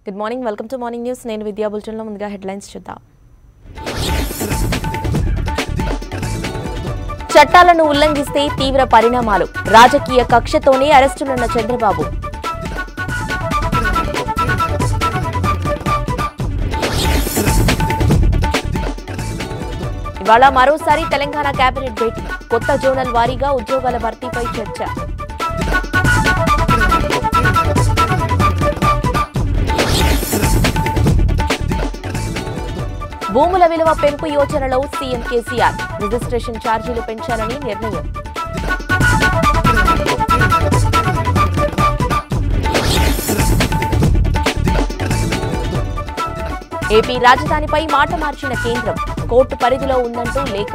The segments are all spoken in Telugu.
Good morning, welcome to morning news. నేను విద్యా బులెటిన్లో ముందుగా హెడ్లైన్స్ చూద్దాం. చట్టాలను ఉల్లంఘిస్తే తీవ్ర పరిణామాలు, రాజకీయ కక్షతోనే అరెస్టులున్న చంద్రబాబు. ఇవాళ మరోసారి తెలంగాణ కేబినెట్ భేటీ, కొత్త జోనల్ వారీగా ఉద్యోగాల భర్తీపై చర్చ. భూముల విలువ పెంపు యోజనలో సీఎం కేసీఆర్, రిజిస్ట్రేషన్ ఛార్జీలు పెంచాలని నిర్ణయం. ఏపీ రాజధానిపై మాట మార్చిన కేంద్రం, కోర్టు పరిధిలో ఉందంటూ లేఖ.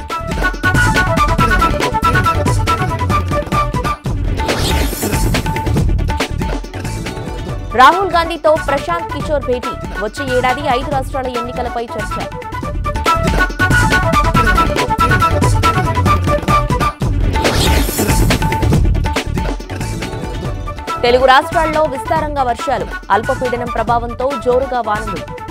రాహుల్ గాంధీతో ప్రశాంత్ కిషోర్ భేటీ, వచ్చే ఏడాది 5 రాష్ట్రాల ఎన్నికలపై చర్చ. తెలుగు రాష్ట్రాల్లో విస్తారంగా వర్షాలు, అల్పపీడనం ప్రభావంతో జోరుగా వానలు.